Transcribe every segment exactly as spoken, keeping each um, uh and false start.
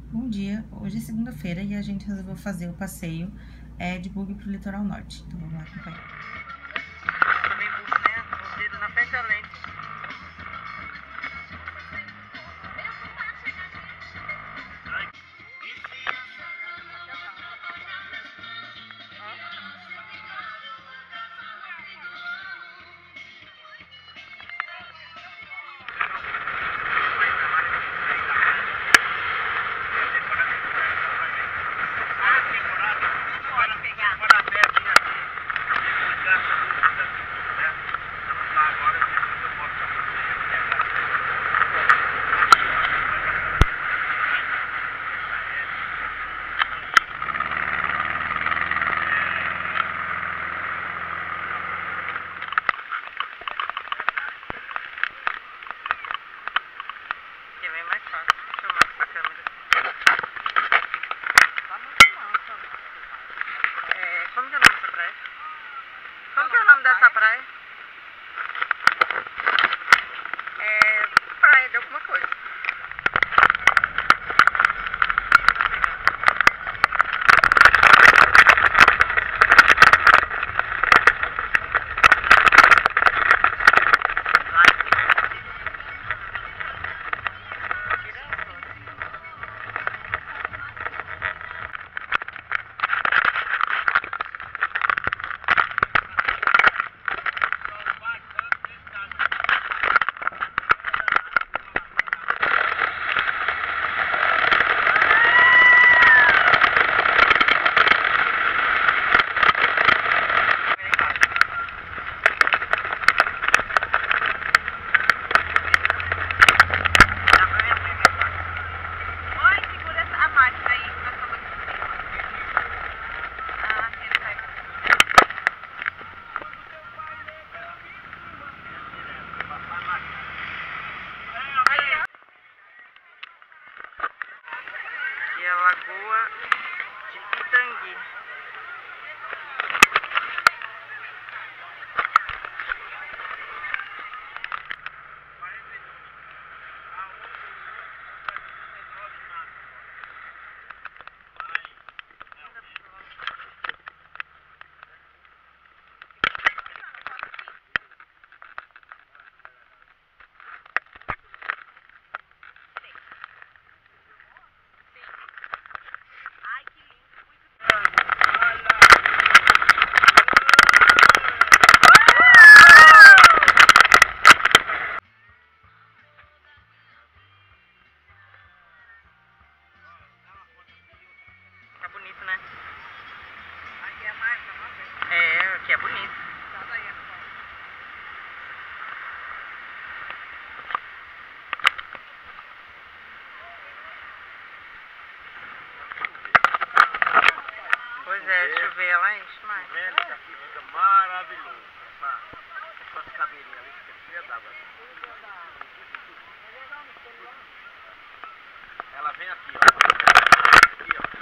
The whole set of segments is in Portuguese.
Bom dia, hoje é segunda-feira e a gente resolveu fazer o passeio é, de buggy pro litoral norte. Então vamos lá acompanhar. Também bug, né? O dedo na frente da lente. Que é bem mais fácil filmar com essa câmera. Tá muito mal, é, como que é o nome dessa praia? Como que é o nome dessa praia? É praia de alguma coisa. Aqui é a Lagoa de Pitangui. Tá bonito, né? Aqui é mais, é, aqui é bonito. Pois é, chover ela enche mais. Vendo aqui fica maravilhoso. Essas cadeirinhas ali fica cheia d'água. Ela vem aqui, ó. Aqui, ó.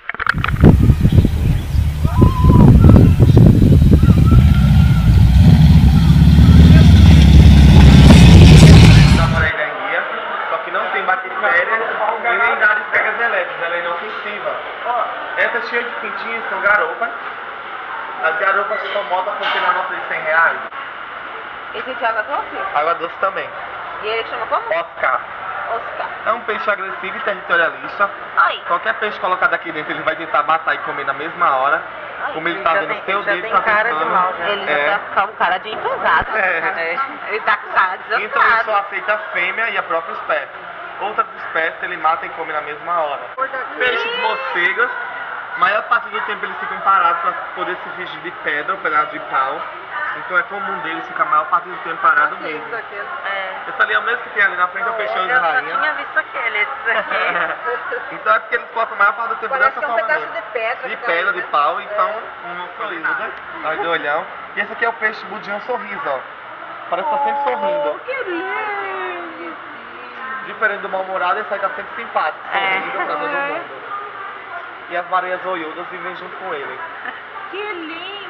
Só que não tem bactérias e nem dá descargas elétricas, ela é inofensiva. Essas cheias de pintinhas são garopas. As garopas são modas por ter na nota de cem reais. Esse de água doce? Água doce também. E ele chama como? Oscar. Oscar. É um peixe agressivo e territorialista. Ai. Qualquer peixe colocado aqui dentro, ele vai tentar matar e comer na mesma hora. Ai, Como ele ele tá já vendo tem- seu ele já dedo, tem tá cara de tentando. mal, já. Ele É. já tá com cara de enfesado. É. Ele tá com cara de Então ele só desocupado. aceita a fêmea e a própria espécie. Outras espécies ele mata e come na mesma hora. Peixes morcegos, a maior parte do tempo eles ficam parados para poder se fingir de pedra ou pedaço de pau. Então é comum deles ficar a maior parte do tempo parado mesmo. É. Esse ali é o mesmo que tem ali na frente, é o peixão de Eu só rainha. tinha visto aquele, esses aqui. Então é porque eles passam a maior parte do tempo Parece dessa que é um forma pedaço mesmo. de pedra. De que tá pedra, ali, de né? pau, então um sorriso, né? Aí do olhão. E esse aqui é o peixe budião sorriso, ó. Parece que tá sempre sorrindo. Que lindo! Diferente do mal-humorado, esse aí tá sempre simpático, sorrindo pra todo mundo. E as baleias oiudas vivem junto com ele. Que lindo!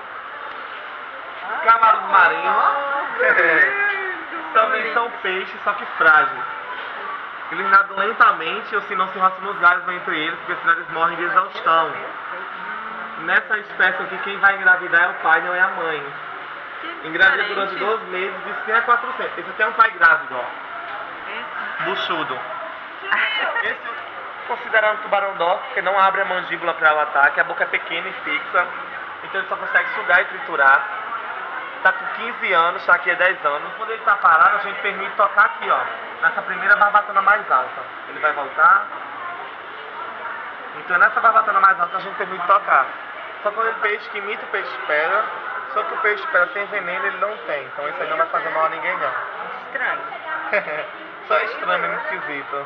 Camaros marinhos. Também são peixes, só que frágeis. Eles nadam lentamente ou se não se roçam nos galhos entre eles, porque senão eles morrem de exaustão. Nessa espécie aqui, quem vai engravidar é o pai, não é a mãe. Engravida durante doze meses de cem a quatrocentos. Esse aqui é um pai grávido, ó. Buchudo. Esse é considerado um tubarão-dó, porque não abre a mandíbula para o ataque, a boca é pequena e fixa, então ele só consegue sugar e triturar. Tá com quinze anos, tá aqui há dez anos. Quando ele tá parado, a gente permite tocar aqui, ó, nessa primeira barbatana mais alta. Ele vai voltar. Então nessa barbatana mais alta a gente permite tocar. Só quando ele peixe que imita o peixe-pedra, só que o peixe-pedra tem veneno, ele não tem. Então isso aí não vai fazer mal a ninguém, não. Estranho. Só estranho, mesmo esquisito.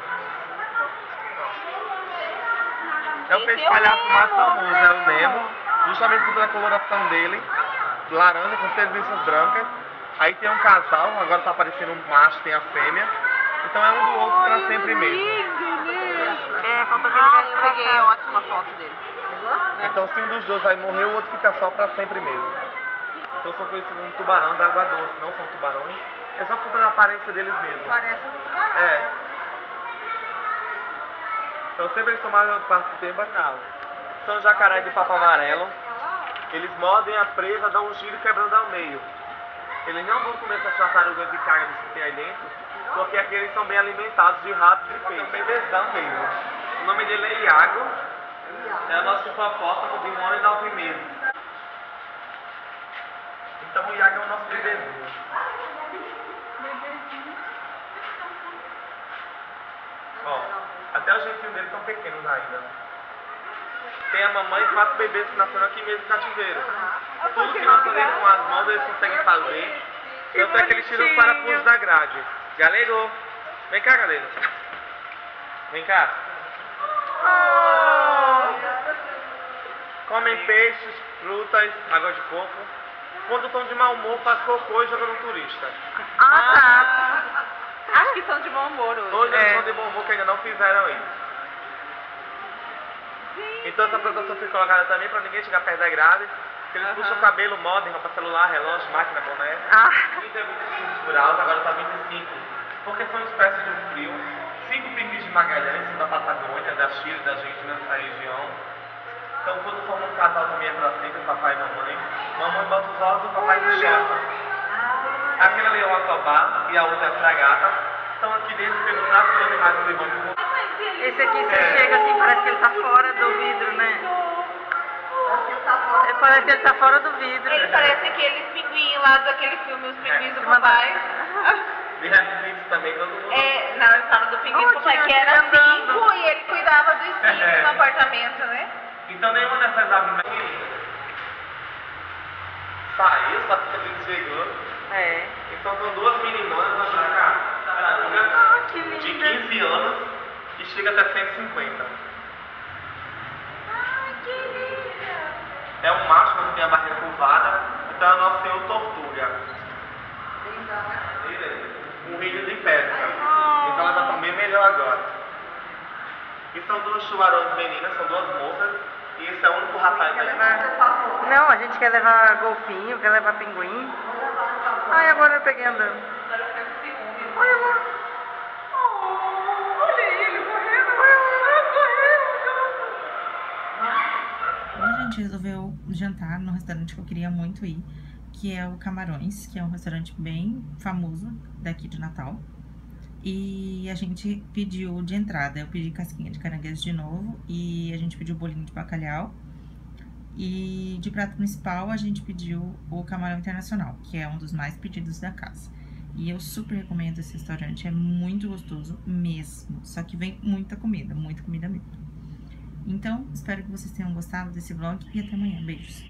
É o peixe palhaço mais famoso, é o Nemo. Justamente por a coloração dele, laranja com tendências brancas. Aí tem um casal, agora tá aparecendo um macho, tem a fêmea. Então é um do outro pra sempre mesmo. É, faltou que ele eu peguei ótima foto dele. Então se um dos dois vai morrer, o outro fica só pra sempre mesmo. Então são conhecidos como tubarão da água doce, não são tubarões. É só por causa da aparência deles mesmo. Parece um tubarão. É. Então sempre eles tomaram parte do tempo banal. São jacaré de papo amarelo. Eles mordem a presa, dão um giro quebrando ao meio. Eles não vão comer essas tartarugas e carnes que tem aí dentro, porque aqui eles são bem alimentados de ratos e peixes. Bebezão mesmo. O nome dele é Iago. É o nosso hipopótamo de um ano e nove meses. Então o Iago é o nosso bebezinho. Ó, até os jeitinhos dele estão pequenos ainda. Tem a mamãe e quatro bebês que nasceram aqui mesmo no cativeiro. Tudo que nós fazemos com as mãos eles conseguem fazer. Tanto é que eles tiram o parafuso da grade. Galego, vem cá, galego. Vem cá. Comem peixes, frutas, água de coco. Quando estão de mau humor, faz cocô e joga no turista. Ah, tá. Acho que são de bom humor hoje. Hoje eles são de bom humor que ainda não fizeram isso. Então essa proteção foi colocada também para ninguém chegar perto da grade. Eles uhum. puxam o cabelo, modem, roupa celular, relógio, máquina, boné. Ah. quinze a vinte e cinco por alto, agora está vinte e cinco. Porque são espécies de um frio. Cinco pinguins de Magalhães, são da Patagônia, da Chile, da Argentina, nessa região. Então quando formam um casal também é para sempre, papai e mamãe. Mamãe bota os ovos e o papai enxerga. Aquela ali é o atobá e a outra é a fragata. Estão aqui dentro pelo tráfico de animais que levam. Esse aqui você é. chega assim, parece que ele tá fora do vidro, né? É, parece que ele tá fora do vidro. Ele parece aqueles pinguins lá daquele filme, Os Pinguins é. do Papai. De Netflix também, todo mundo. É, não, ele fala do pinguim do Papai, que era cinco e ele cuidava dos cinco é. no apartamento, né? Então nenhuma dessas aves mais saiu, só que ele chegou. É. Então são duas meninonas na pra cá. Ah, que linda. De quinze anos e chega até cento e cinquenta. Ai, que linda! É um macho, mas tem a barriga curvada, então é o nosso senhor Tortuga. Um rio de pesca. Oh. Então elas já estão bem melhor agora. E são duas tubarões meninas, são duas moças. E esse é o único rapaz aí. Levar... Não, a gente quer levar golfinho, quer levar pinguim. Ai, agora eu peguei andando. Olha agora. Oh, olha ele correndo. Hoje a gente resolveu jantar no restaurante que eu queria muito ir, que é o Camarões, que é um restaurante bem famoso daqui de Natal. E a gente pediu de entrada, eu pedi casquinha de caranguejo de novo, e a gente pediu bolinho de bacalhau. E de prato principal a gente pediu o camarão internacional, que é um dos mais pedidos da casa. E eu super recomendo esse restaurante, é muito gostoso mesmo, só que vem muita comida, muita comida mesmo. Então, espero que vocês tenham gostado desse vlog e até amanhã. Beijos!